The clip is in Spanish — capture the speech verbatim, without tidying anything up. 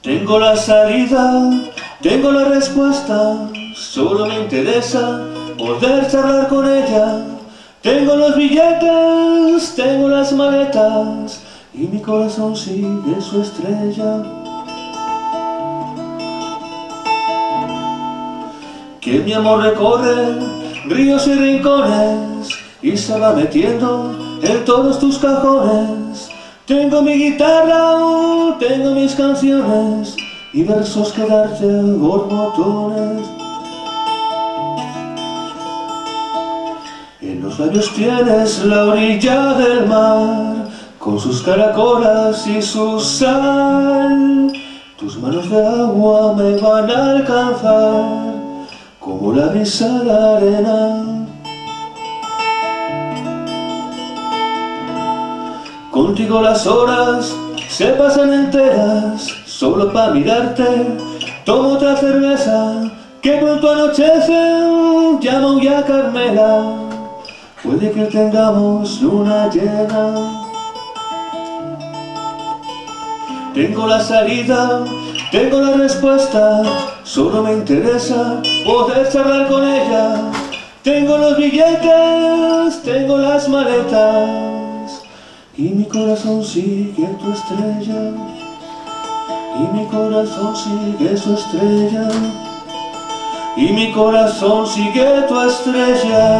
Tengo la salida, tengo la respuesta, solo me interesa poder charlar con ella. Tengo los billetes, tengo las maletas y mi corazón sigue su estrella. Que mi amor recorre ríos y rincones y se va metiendo en todos tus cajones. Tengo mi guitarra, tengo mis canciones y versos que darte borbotones. En los labios tienes la orilla del mar, con sus caracolas y su sal. Tus manos de agua me van a alcanzar, como la brisa a la arena. Contigo las horas se pasan enteras, solo para mirarte. Tomo otra cerveza, que pronto anochece, llama ya Carmela. Puede que tengamos luna llena. Tengo la salida, tengo la respuesta, solo me interesa poder charlar con ella. Tengo los billetes, tengo las maletas y mi corazón sigue tu estrella. Y mi corazón sigue su estrella. Y mi corazón sigue tu estrella.